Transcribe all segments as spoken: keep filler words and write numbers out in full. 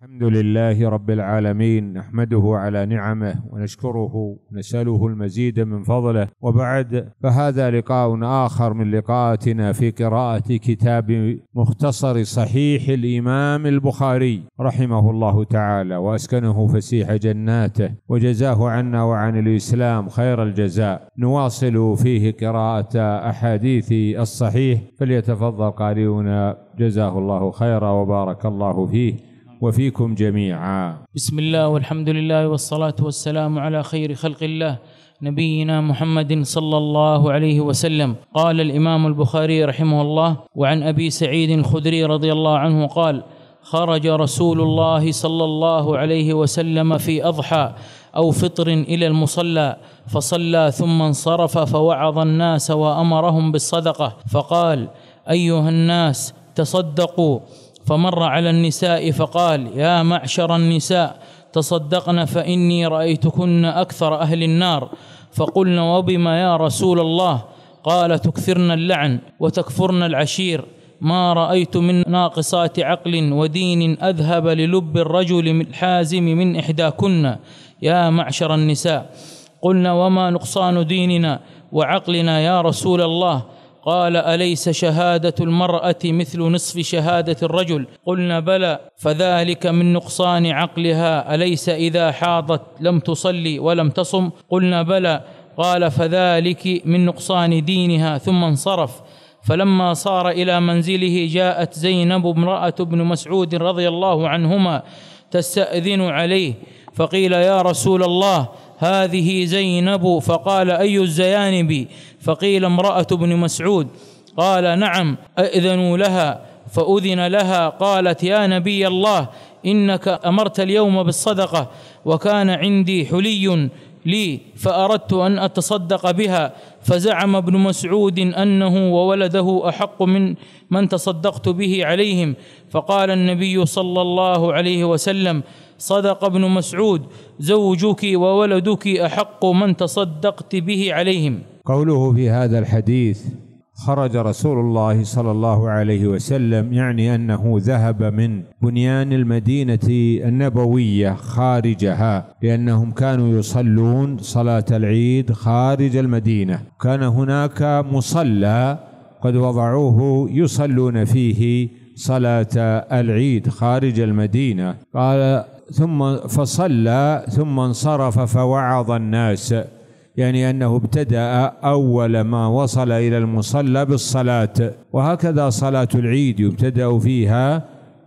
الحمد لله رب العالمين، نحمده على نعمه ونشكره ونسأله المزيد من فضله، وبعد فهذا لقاء آخر من لقاءاتنا في قراءة كتاب مختصر صحيح الإمام البخاري رحمه الله تعالى وأسكنه فسيح جناته وجزاه عنا وعن الإسلام خير الجزاء. نواصل فيه قراءة أحاديث الصحيح، فليتفضل قارئنا جزاه الله خيرا وبارك الله فيه وفيكم جميعا. بسم الله والحمد لله والصلاة والسلام على خير خلق الله نبينا محمد صلى الله عليه وسلم. قال الإمام البخاري رحمه الله: وعن أبي سعيد الخدري رضي الله عنه قال: خرج رسول الله صلى الله عليه وسلم في أضحى أو فطر إلى المصلى فصلى ثم انصرف فوعظ الناس وأمرهم بالصدقة فقال: أيها الناس تصدقوا. فمر على النساء فقال: يا معشر النساء تصدقن فإني رأيتكن أكثر أهل النار. فقلن: وبما يا رسول الله؟ قال: تكثرن اللعن وتكفرن العشير. ما رأيت من ناقصات عقل ودين أذهب للب الرجل الحازم من إحداكن يا معشر النساء. قلنا: وما نقصان ديننا وعقلنا يا رسول الله؟ قال: أليس شهادة المرأة مثل نصف شهادة الرجل؟ قلنا: بلى. فذلك من نقصان عقلها. أليس إذا حاضت لم تصلي ولم تصم؟ قلنا: بلى. قال: فذلك من نقصان دينها. ثم انصرف. فلما صار إلى منزله جاءت زينب امرأة ابن مسعود رضي الله عنهما تستأذن عليه، فقيل: يا رسول الله هذه زينب. فقال: أي الزيانب؟ فقيل: امرأة ابن مسعود. قال: نعم، أذنوا لها. فأذن لها. قالت: يا نبي الله، إنك أمرت اليوم بالصدقة وكان عندي حلي لي فأردت أن أتصدق بها، فزعم ابن مسعود أنه وولده أحق من من تصدقت به عليهم. فقال النبي صلى الله عليه وسلم: صدق ابن مسعود، زوجك وولدك أحق من تصدقت به عليهم. قوله في هذا الحديث: خرج رسول الله صلى الله عليه وسلم، يعني أنه ذهب من بنيان المدينة النبوية خارجها، لأنهم كانوا يصلون صلاة العيد خارج المدينة. كان هناك مصلى قد وضعوه يصلون فيه صلاة العيد خارج المدينة. قال: ثم فصلى ثم انصرف فوعظ الناس، يعني أنه ابتدأ أول ما وصل إلى المصلى بالصلاة. وهكذا صلاة العيد يبتدأ فيها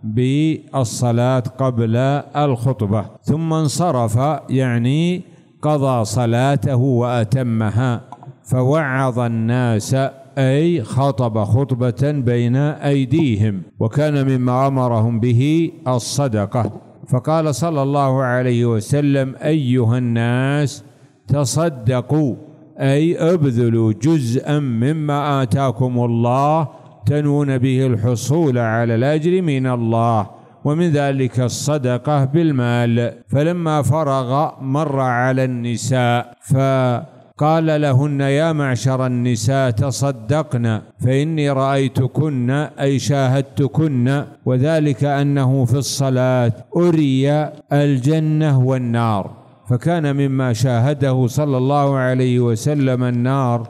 بالصلاة قبل الخطبة. ثم انصرف يعني قضى صلاته وأتمها. فوعظ الناس أي خطب خطبة بين أيديهم، وكان مما أمرهم به الصدقة. فقال صلى الله عليه وسلم: أيها الناس تصدقوا، أي ابذلوا جزءا مما آتاكم الله تنوون به الحصول على الأجر من الله، ومن ذلك الصدقة بالمال. فلما فرغ مر على النساء فقال لهن: يا معشر النساء تصدقن فإني رأيتكن أي شاهدتكن، وذلك أنه في الصلاة أري الجنة والنار، فكان مما شاهده صلى الله عليه وسلم النار،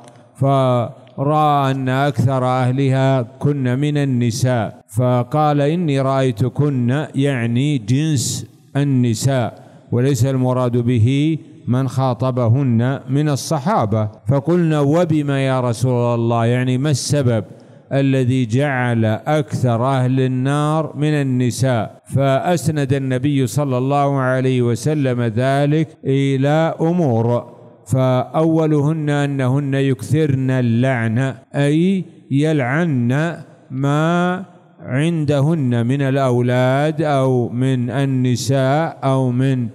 فرأى أن أكثر أهلها كن من النساء، فقال: إني رأيتكن، يعني جنس النساء، وليس المراد به من خاطبهن من الصحابة. فقلنا: وبما يا رسول الله؟ يعني ما السبب الذي جعل أكثر أهل النار من النساء؟ فأسند النبي صلى الله عليه وسلم ذلك إلى أمور، فأولهن أنهن يكثرن اللعن، أي يلعن ما عندهن من الأولاد أو من النساء أو من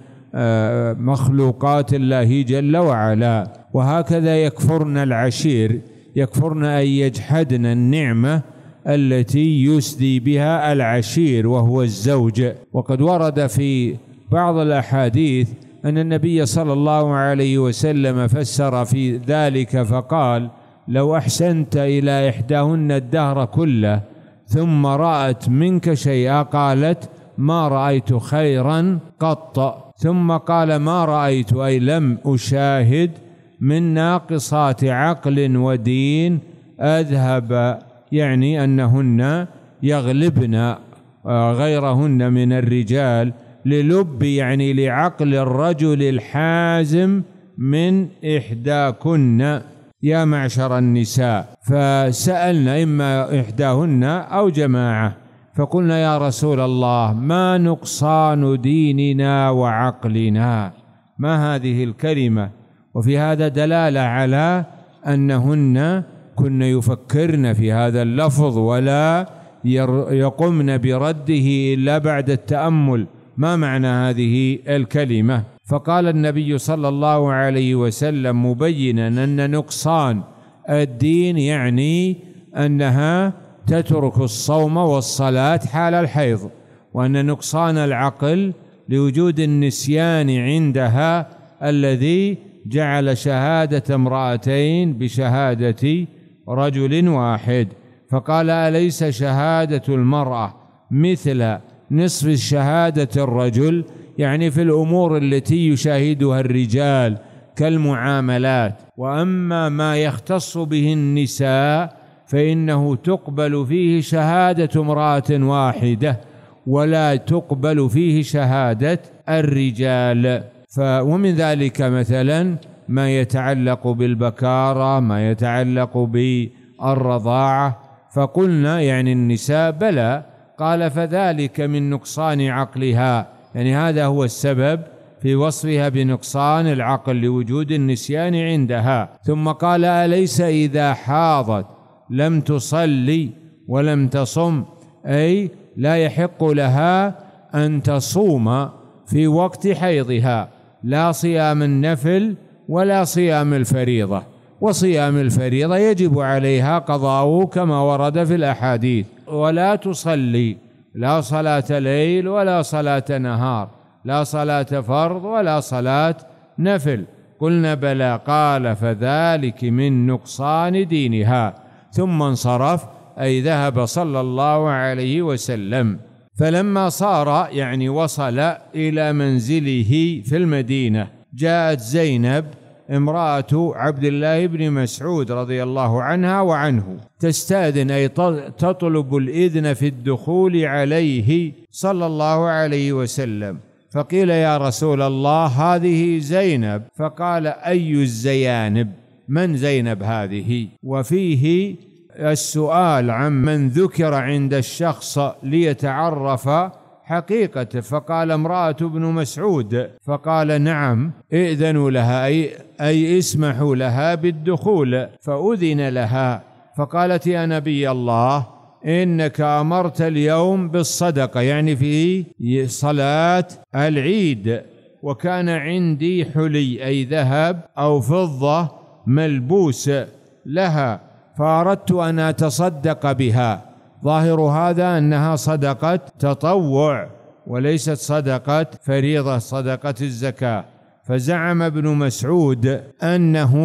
مخلوقات الله جل وعلا. وهكذا يكفرن العشير، يكفرن أن يجحدن النعمة التي يسدي بها العشير وهو الزوج. وقد ورد في بعض الأحاديث أن النبي صلى الله عليه وسلم فسر في ذلك فقال: لو أحسنت إلى إحداهن الدهر كله ثم رأت منك شيئا قالت: ما رأيت خيرا قط. ثم قال ما رأيت أي لم أشاهد من ناقصات عقل ودين أذهب، يعني أنهن يغلبن غيرهن من الرجال للب، يعني لعقل الرجل الحازم من إحداكن يا معشر النساء. فسألنا إما إحداهن أو جماعة، فقلنا يا رسول الله ما نقصان ديننا وعقلنا؟ ما هذه الكلمة؟ وفي هذا دلالة على أنهن كن يفكرن في هذا اللفظ ولا يقمن برده إلا بعد التأمل، ما معنى هذه الكلمة؟ فقال النبي صلى الله عليه وسلم مبينا أن نقصان الدين يعني أنها تترك الصوم والصلاة حال الحيض، وأن نقصان العقل لوجود النسيان عندها الذي جعل شهادة امرأتين بشهادة رجل واحد. فقال أليس شهادة المرأة مثل نصف شهادة الرجل؟ يعني في الأمور التي يشاهدها الرجال كالمعاملات. وأما ما يختص به النساء فإنه تقبل فيه شهادة امرأة واحدة ولا تقبل فيه شهادة الرجال. ومن ذلك مثلا ما يتعلق بالبكارة، ما يتعلق بالرضاعة. فقلنا يعني النساء بلى، قال فذلك من نقصان عقلها، يعني هذا هو السبب في وصفها بنقصان العقل لوجود النسيان عندها. ثم قال أليس إذا حاضت لم تصلي ولم تصم، أي لا يحق لها أن تصوم في وقت حيضها، لا صيام النفل ولا صيام الفريضة، وصيام الفريضة يجب عليها قضاؤه كما ورد في الأحاديث. ولا تصلي لا صلاة ليل ولا صلاة نهار، لا صلاة فرض ولا صلاة نفل. قلنا بلى، قال فذلك من نقصان دينها. ثم انصرف أي ذهب صلى الله عليه وسلم. فلما صار يعني وصل إلى منزله في المدينة جاءت زينب امرأة عبد الله بن مسعود رضي الله عنها وعنه تستأذن، أي تطلب الإذن في الدخول عليه صلى الله عليه وسلم. فقيل يا رسول الله هذه زينب، فقال أي الزيانب؟ من زينب هذه؟ وفيه السؤال عن من ذكر عند الشخص ليتعرف حقيقته، فقال امرأة ابن مسعود، فقال نعم ائذنوا لها أي, أي اسمحوا لها بالدخول، فأذن لها. فقالت يا نبي الله إنك أمرت اليوم بالصدقة، يعني في صلاة العيد، وكان عندي حلي أي ذهب أو فضة ملبوس لها، فأردت أن أتصدق بها. ظاهر هذا أنها صدقة تطوع وليست صدقة فريضة، صدقة الزكاة. فزعم ابن مسعود أنه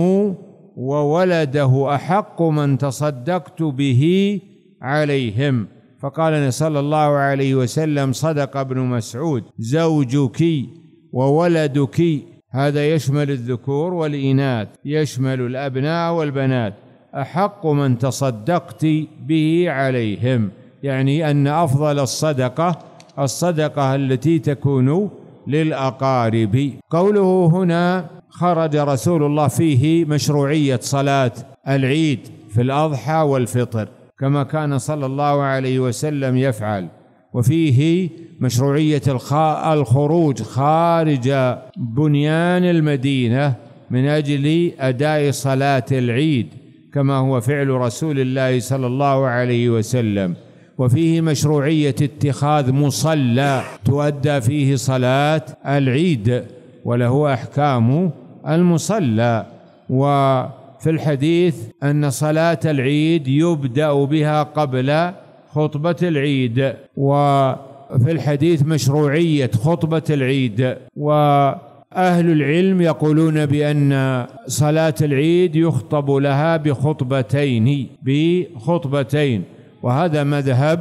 وولده أحق من تصدقت به عليهم. فقال صلى الله عليه وسلم صدق ابن مسعود، زوجك وولدك، هذا يشمل الذكور والإناث، يشمل الأبناء والبنات، أحق من تصدقت به عليهم، يعني أن أفضل الصدقة الصدقة التي تكون للأقارب. قوله هنا خرج رسول الله فيه مشروعية صلاة العيد في الأضحى والفطر كما كان صلى الله عليه وسلم يفعل، وفيه مشروعية الخروج خارج بنيان المدينة من أجل أداء صلاة العيد كما هو فعل رسول الله صلى الله عليه وسلم. وفيه مشروعية اتخاذ مصلى تؤدى فيه صلاة العيد وله أحكام المصلى. وفي الحديث أن صلاة العيد يبدأ بها قبل خطبة العيد، وفي الحديث مشروعية خطبة العيد. وأهل العلم يقولون بأن صلاة العيد يخطب لها بخطبتين بخطبتين وهذا مذهب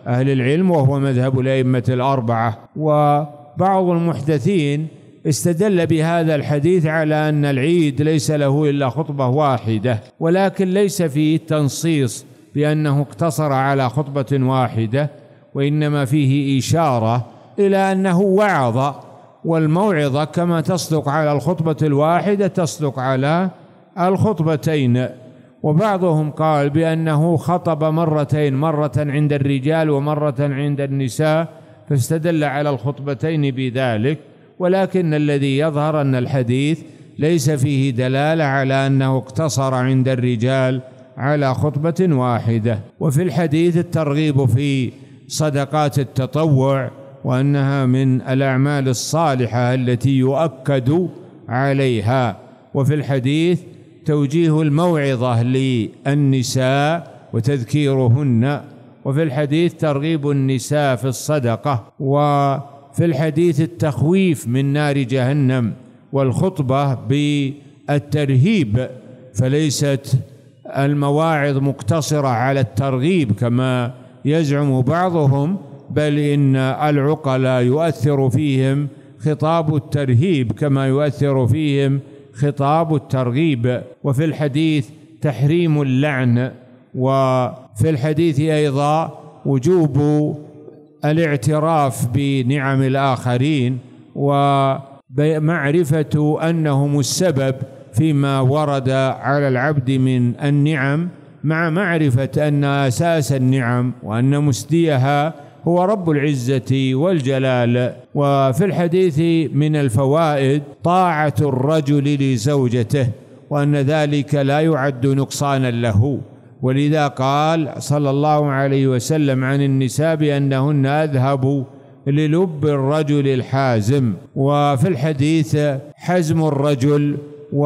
أهل العلم، وهو مذهب الأئمة الأربعة. وبعض المحدثين استدل بهذا الحديث على أن العيد ليس له إلا خطبة واحدة، ولكن ليس فيه تنصيص بأنه اقتصر على خطبة واحدة، وإنما فيه إشارة إلى أنه وعظ، والموعظة كما تصدق على الخطبة الواحدة تصدق على الخطبتين. وبعضهم قال بأنه خطب مرتين، مرة عند الرجال ومرة عند النساء، فاستدل على الخطبتين بذلك. ولكن الذي يظهر أن الحديث ليس فيه دلالة على أنه اقتصر عند الرجال على خطبة واحدة. وفي الحديث الترغيب في صدقات التطوع، وأنها من الأعمال الصالحة التي يؤكد عليها. وفي الحديث توجيه الموعظة للنساء وتذكيرهن. وفي الحديث ترغيب النساء في الصدقة. وفي الحديث التخويف من نار جهنم، والخطبة بالترهيب، فليست المواعظ مقتصرة على الترغيب كما يزعم بعضهم، بل إن العقلاء يؤثر فيهم خطاب الترهيب كما يؤثر فيهم خطاب الترغيب. وفي الحديث تحريم اللعن. وفي الحديث أيضا وجوب الاعتراف بنعم الآخرين، ومعرفة أنهم السبب فيما ورد على العبد من النعم، مع معرفة أن أساس النعم وأن مسديها هو رب العزة والجلال. وفي الحديث من الفوائد طاعة الرجل لزوجته، وأن ذلك لا يعد نقصانا له، ولذا قال صلى الله عليه وسلم عن النساء بأنهن أذهب للب الرجل الحازم. وفي الحديث حزم الرجل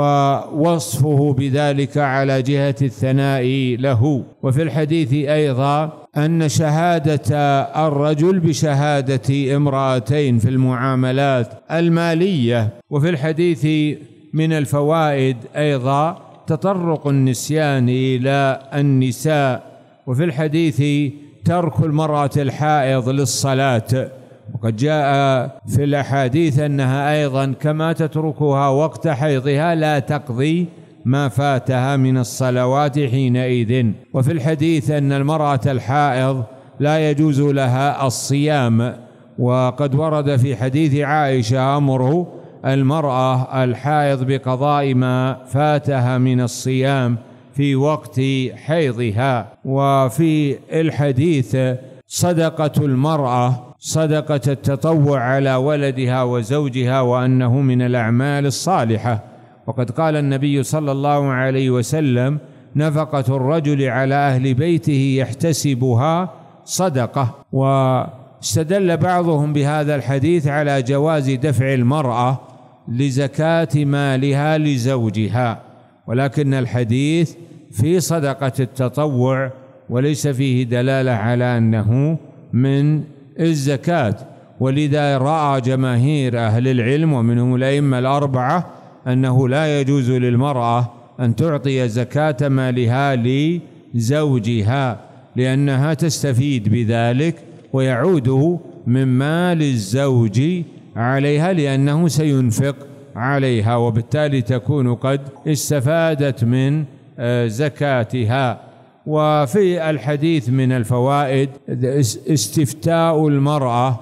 ووصفه بذلك على جهة الثناء له. وفي الحديث أيضا أن شهادة الرجل بشهادة امرأتين في المعاملات المالية. وفي الحديث من الفوائد أيضا تطرق النسيان إلى النساء. وفي الحديث ترك المرأة الحائض للصلاة، وقد جاء في الأحاديث أنها أيضا كما تتركها وقت حيضها لا تقضي ما فاتها من الصلوات حينئذ. وفي الحديث أن المرأة الحائض لا يجوز لها الصيام، وقد ورد في حديث عائشة أمر المرأة الحائض بقضاء ما فاتها من الصيام في وقت حيضها. وفي الحديث صدقة المرأة صدقة التطوع على ولدها وزوجها، وأنه من الأعمال الصالحة. وقد قال النبي صلى الله عليه وسلم نفقة الرجل على أهل بيته يحتسبها صدقة. واستدل بعضهم بهذا الحديث على جواز دفع المرأة لزكاة مالها لزوجها، ولكن الحديث في صدقة التطوع وليس فيه دلالة على أنه من الزكاة. ولذا رأى جماهير أهل العلم ومنهم الأئمة الأربعة أنه لا يجوز للمرأة أن تعطي زكاة مالها لزوجها، لأنها تستفيد بذلك ويعود من مال الزوج عليها، لأنه سينفق عليها، وبالتالي تكون قد استفادت من زكاتها. وفي الحديث من الفوائد استفتاء المرأة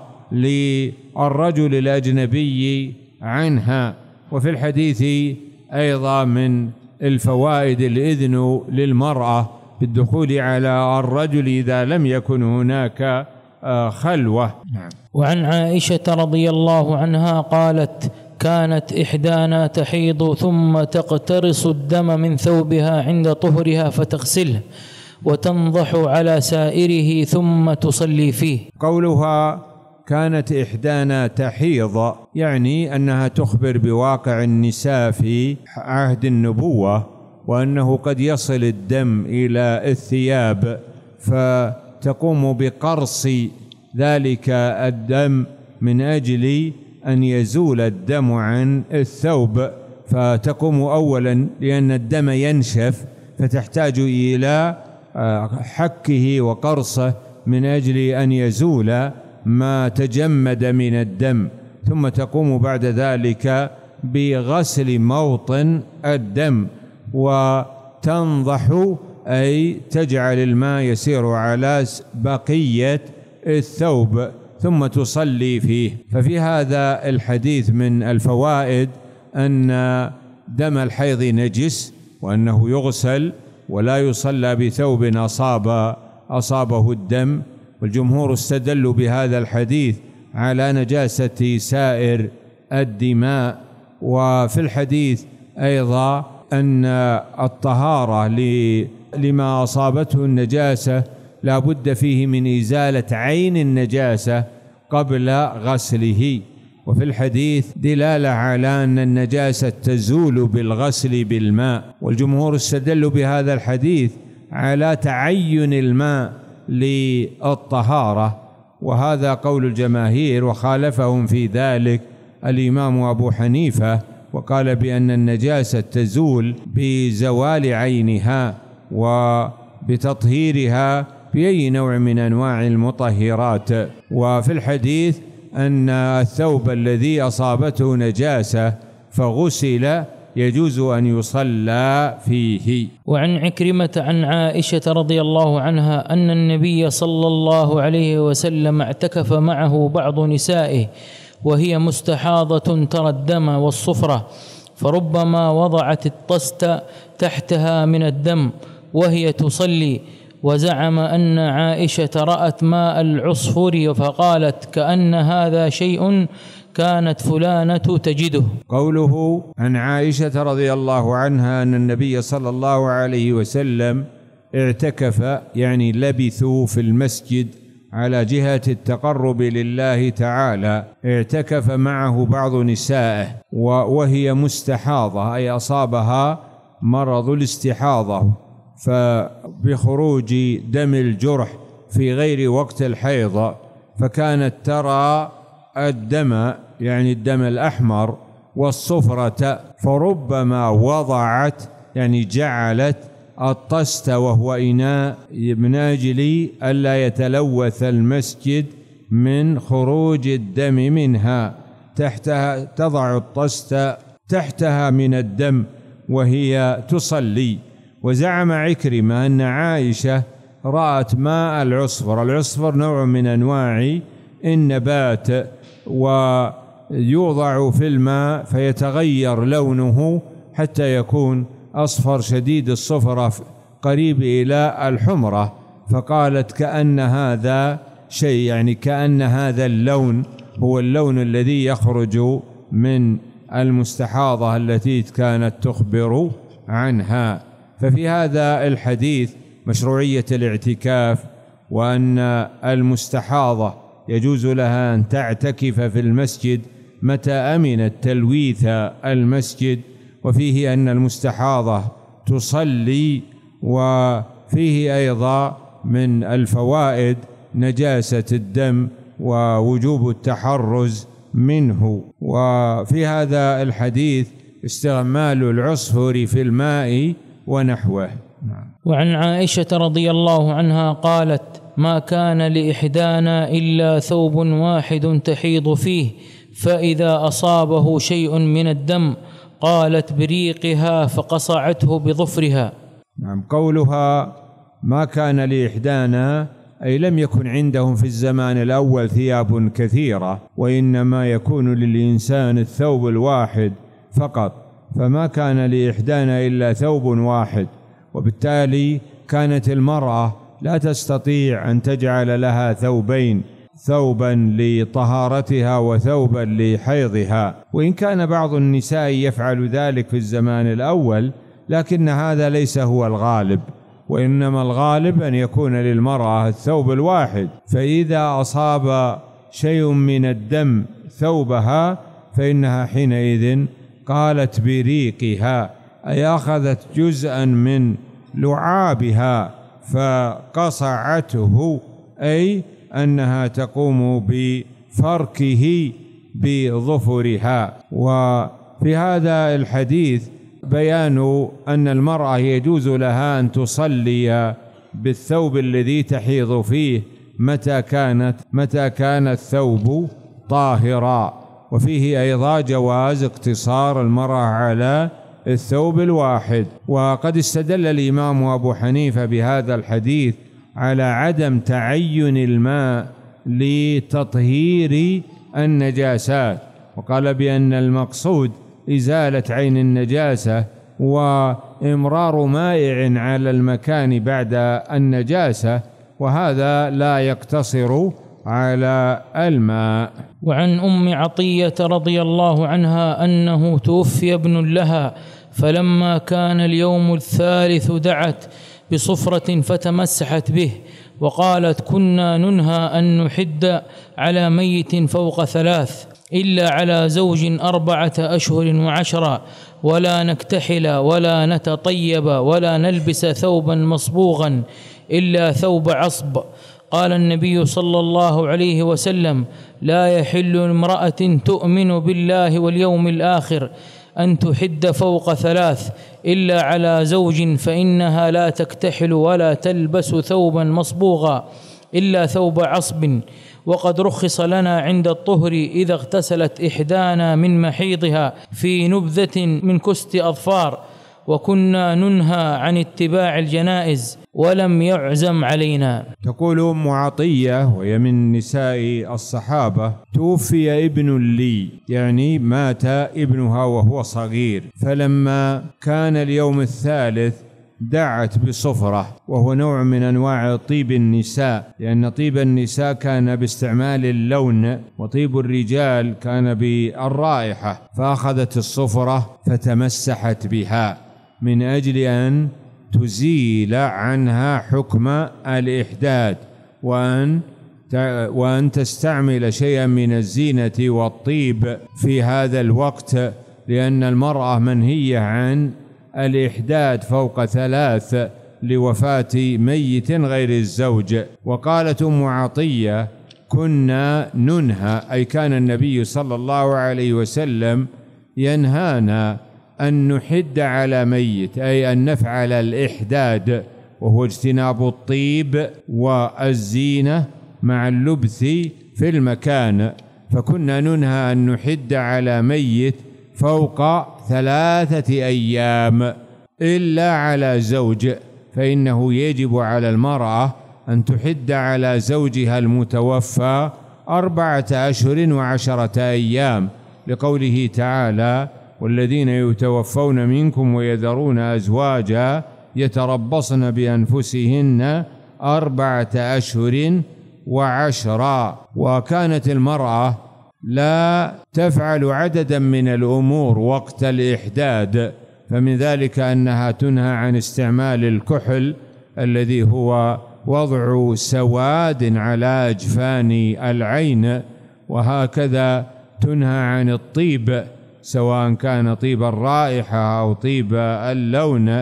للرجل الأجنبي عنها. وفي الحديث أيضا من الفوائد الإذن للمرأة بالدخول على الرجل إذا لم يكن هناك خلوة. وعن عائشة رضي الله عنها قالت: كانت إحدانا تحيض ثم تقترص الدم من ثوبها عند طهرها فتغسله وتنضح على سائره ثم تصلي فيه. قولها كانت إحدانا تحيض يعني أنها تخبر بواقع النساء في عهد النبوة، وأنه قد يصل الدم إلى الثياب، فتقوم بقرص ذلك الدم من أجل أن يزول الدم عن الثوب. فتقوم أولا لأن الدم ينشف فتحتاج إلى حكه وقرصه من أجل أن يزول ما تجمد من الدم، ثم تقوم بعد ذلك بغسل موطن الدم وتنضح، أي تجعل الماء يسير على بقية الثوب ثم تصلي فيه. ففي هذا الحديث من الفوائد أن دم الحيض نجس، وأنه يغسل ولا يصلى بثوب أصاب أصابه الدم. والجمهور استدلوا بهذا الحديث على نجاسة سائر الدماء. وفي الحديث أيضا أن الطهارة لما أصابته النجاسة لا بد فيه من إزالة عين النجاسة قبل غسله. وفي الحديث دلالة على أن النجاسة تزول بالغسل بالماء. والجمهور استدلوا بهذا الحديث على تعين الماء للطهارة، وهذا قول الجماهير، وخالفهم في ذلك الإمام أبو حنيفة، وقال بأن النجاسة تزول بزوال عينها وبتطهيرها بأي نوع من أنواع المطهرات. وفي الحديث أن الثوب الذي أصابته نجاسة فغسل يجوز أن يصلى فيه. وعن عكرمة عن عائشة رضي الله عنها أن النبي صلى الله عليه وسلم اعتكف معه بعض نسائه وهي مستحاضة ترى الدم والصفرة، فربما وضعت الطست تحتها من الدم وهي تصلي، وزعم أن عائشة رأت ماء العصفور فقالت كأن هذا شيء كانت فلانة تجده. قوله عن عائشة رضي الله عنها أن النبي صلى الله عليه وسلم اعتكف، يعني لبثوا في المسجد على جهة التقرب لله تعالى، اعتكف معه بعض نسائه وهي مستحاضة، أي أصابها مرض الاستحاضة، فبخروج دم الجرح في غير وقت الحيض، فكانت ترى الدم، يعني الدم الأحمر والصفرة، فربما وضعت، يعني جعلت الطست وهو إناء من أجل ألا يتلوث المسجد من خروج الدم منها، تحتها تضع الطست تحتها من الدم وهي تصلي. وزعم عكرمة أن عائشة رأت ماء العصفر. العصفر نوع من أنواع النبات، ويوضع في الماء فيتغير لونه حتى يكون أصفر شديد الصفرة قريب إلى الحمرة، فقالت كأن هذا شيء، يعني كأن هذا اللون هو اللون الذي يخرج من المستحاضة التي كانت تخبر عنها. ففي هذا الحديث مشروعية الاعتكاف، وأن المستحاضة يجوز لها أن تعتكف في المسجد متى أمنت تلويث المسجد، وفيه أن المستحاضة تصلي. وفيه أيضا من الفوائد نجاسة الدم ووجوب التحرز منه. وفي هذا الحديث استعمال العصفر في الماء ونحوه. وعن عائشة رضي الله عنها قالت ما كان لإحدانا إلا ثوب واحد تحيض فيه، فإذا أصابه شيء من الدم قالت بريقها فقصعته بظفرها. نعم، قولها ما كان لإحدانا أي لم يكن عندهم في الزمان الأول ثياب كثيرة، وإنما يكون للإنسان الثوب الواحد فقط، فما كان لإحدانا إلا ثوب واحد، وبالتالي كانت المرأة لا تستطيع أن تجعل لها ثوبين، ثوبا لطهارتها وثوبا لحيضها. وإن كان بعض النساء يفعل ذلك في الزمان الأول، لكن هذا ليس هو الغالب، وإنما الغالب أن يكون للمرأة الثوب الواحد، فإذا أصاب شيء من الدم ثوبها فإنها حينئذ قالت بريقها، أي أخذت جزءا من لعابها فقصعته، أي أنها تقوم بفركه بظفرها. وفي هذا الحديث بيان أن المرأة يجوز لها أن تصلي بالثوب الذي تحيض فيه متى كانت متى كان الثوب طاهرا. وفيه أيضا جواز اقتصار المرأة على الثوب الواحد. وقد استدل الإمام أبو حنيفة بهذا الحديث على عدم تعين الماء لتطهير النجاسات، وقال بأن المقصود إزالة عين النجاسة وإمرار مائع على المكان بعد النجاسة، وهذا لا يقتصر على الماء. وعن أم عطية رضي الله عنها أنه توفي ابن لها، فلما كان اليوم الثالث دعت بصفرة فتمسحت به، وقالت: كنا ننهى أن نحد على ميت فوق ثلاث إلا على زوج أربعة أشهر وعشرة، ولا نكتحل ولا نتطيب ولا نلبس ثوبا مصبوغا إلا ثوب عصب. قال النبي صلى الله عليه وسلم: لا يحل امرأة تؤمن بالله واليوم الآخر أن تحد فوق ثلاث إلا على زوج، فإنها لا تكتحل ولا تلبس ثوبا مصبوغا إلا ثوب عصب. وقد رخص لنا عند الطهر إذا اغتسلت إحدانا من محيضها في نبذة من كست أظفار، وكنا ننهى عن اتباع الجنائز ولم يعزم علينا. تقول أم عطية وهي من نساء الصحابة: توفي ابن لي، يعني مات ابنها وهو صغير، فلما كان اليوم الثالث دعت بصفرة، وهو نوع من أنواع طيب النساء، لأن طيب النساء كان باستعمال اللون، وطيب الرجال كان بالرائحة، فأخذت الصفرة فتمسحت بها من أجل أن تزيل عنها حكم الإحداد، وأن وأن تستعمل شيئا من الزينة والطيب في هذا الوقت، لأن المرأة منهية عن الإحداد فوق ثلاث لوفاة ميت غير الزوج. وقالت أم عطية: كنا ننهى، أي كان النبي صلى الله عليه وسلم ينهانا أن نحد على ميت، أي أن نفعل الإحداد، وهو اجتناب الطيب والزينة مع اللبث في المكان، فكنا ننهى أن نحد على ميت فوق ثلاثة أيام إلا على زوج، فإنه يجب على المرأة أن تحد على زوجها المتوفى أربعة أشهر وعشرة أيام، لقوله تعالى: والذين يتوفون منكم ويذرون أزواجا يتربصن بأنفسهن أربعة أشهر وعشرا. وكانت المرأة لا تفعل عددا من الأمور وقت الإحداد، فمن ذلك أنها تنهى عن استعمال الكحل الذي هو وضع سواد على أجفان العين، وهكذا تنهى عن الطيب سواء كان طيب الرائحة أو طيب اللون،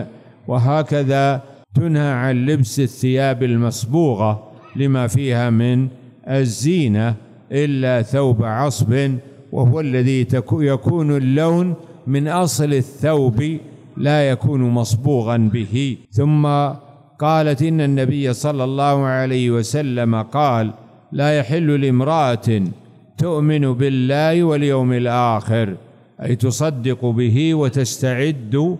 وهكذا تنهى عن لبس الثياب المصبوغة لما فيها من الزينة إلا ثوب عصب، وهو الذي يكون اللون من أصل الثوب لا يكون مصبوغا به. ثم قالت: إن النبي صلى الله عليه وسلم قال: لا يحل لامرأة تؤمن بالله واليوم الآخر، أي تصدق به وتستعد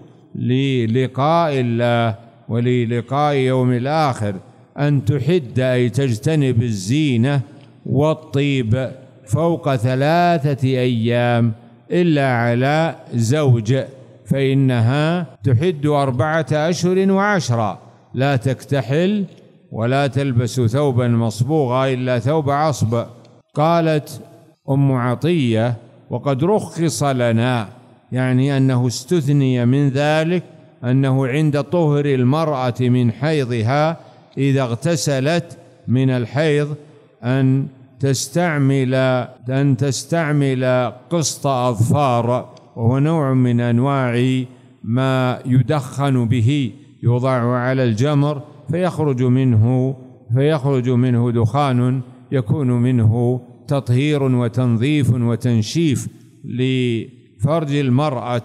للقاء الله وللقاء يوم الآخر، أن تحد، أي تجتنب الزينة والطيب فوق ثلاثة أيام إلا على زوج، فإنها تحد أربعة أشهر وعشرة، لا تكتحل ولا تلبس ثوبا مصبوغا إلا ثوب عصب. قالت أم عطية: وقد رخص لنا، يعني أنه استثني من ذلك أنه عند طهر المرأة من حيضها إذا اغتسلت من الحيض أن تستعمل أن تستعمل قسط أظفار، وهو نوع من أنواع ما يدخن به، يوضع على الجمر فيخرج منه فيخرج منه دخان يكون منه تطهير وتنظيف وتنشيف لفرج المرأة.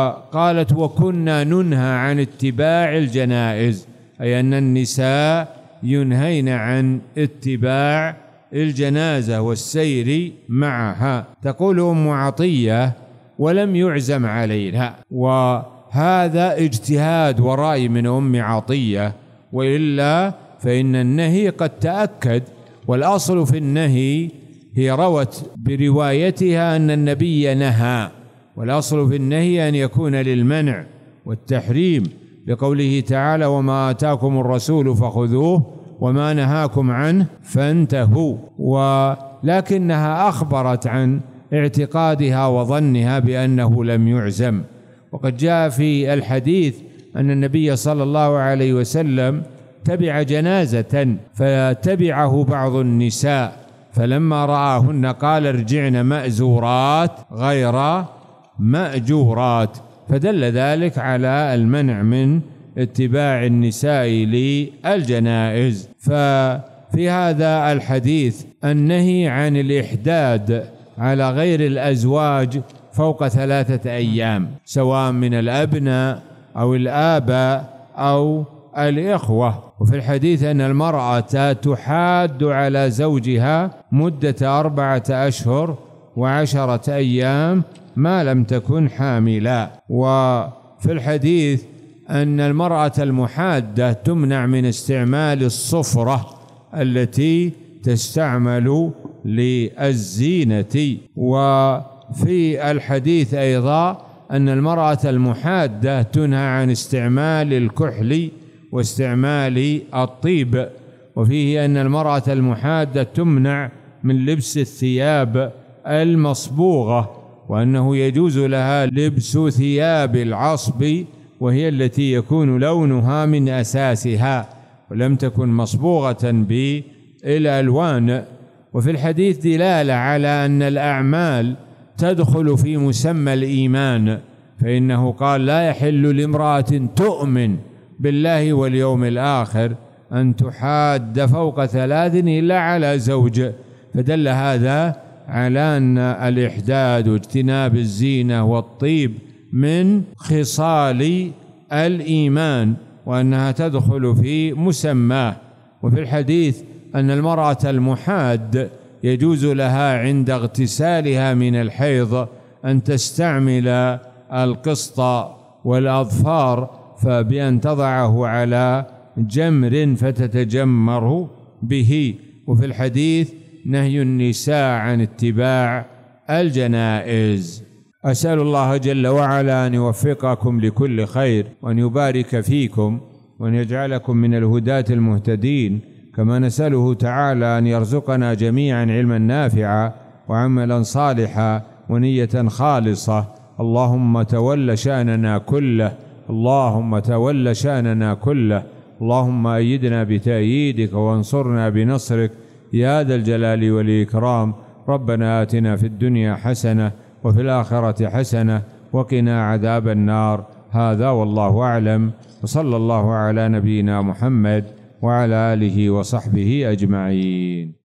وقالت: وكنا ننهى عن اتباع الجنائز، أي أن النساء ينهين عن اتباع الجنازة والسير معها. تقول أم عطية: ولم يعزم عليها. وهذا اجتهاد ورأي من أم عطية، وإلا فإن النهي قد تأكد، والأصل في النهي هي روت بروايتها أن النبي نهى، والأصل في النهي أن يكون للمنع والتحريم، لقوله تعالى: وما آتاكم الرسول فخذوه وما نهاكم عنه فانتهوا. ولكنها أخبرت عن اعتقادها وظنها بأنه لم يعزم. وقد جاء في الحديث أن النبي صلى الله عليه وسلم تبع جنازة فتبعه بعض النساء، فلما رآهن قال: ارجعن مأزورات غير مأجورات، فدل ذلك على المنع من اتباع النساء للجنائز. ففي هذا الحديث النهي عن الإحداد على غير الأزواج فوق ثلاثة أيام، سواء من الأبناء أو الآباء أو الإخوة. وفي الحديث أن المرأة تحاد على زوجها مدة أربعة أشهر وعشرة أيام ما لم تكن حاملا. وفي الحديث أن المرأة المحادة تمنع من استعمال الصفرة التي تستعمل للزينة. وفي الحديث أيضا أن المرأة المحادة تنهى عن استعمال الكحل واستعمال الطيب. وفيه أن المرأة المحادة تمنع من لبس الثياب المصبوغة، وأنه يجوز لها لبس ثياب العصب، وهي التي يكون لونها من أساسها ولم تكن مصبوغة بالألوان. وفي الحديث دلالة على أن الأعمال تدخل في مسمى الإيمان، فإنه قال: لا يحل لامرأة تؤمن بالله واليوم الآخر أن تحاد فوق ثلاث إلا على زوج. فدل هذا على أن الإحداد واجتناب الزينة والطيب من خصال الإيمان، وأنها تدخل في مسماه. وفي الحديث أن المرأة المحاد يجوز لها عند اغتسالها من الحيض أن تستعمل القسط والأظفار، فبأن تضعه على جمر فتتجمر به. وفي الحديث نهي النساء عن اتباع الجنائز. أسأل الله جل وعلا أن يوفقكم لكل خير، وأن يبارك فيكم، وأن يجعلكم من الهداة المهتدين. كما نسأله تعالى أن يرزقنا جميعا علما نافعا وعملا صالحا ونية خالصة. اللهم تول شأننا كله، اللهم تول شأننا كله، اللهم أيدنا بتأييدك وانصرنا بنصرك يا ذا الجلال والإكرام. ربنا آتنا في الدنيا حسنة وفي الآخرة حسنة وقنا عذاب النار. هذا والله أعلم، وصلى الله على نبينا محمد وعلى آله وصحبه أجمعين.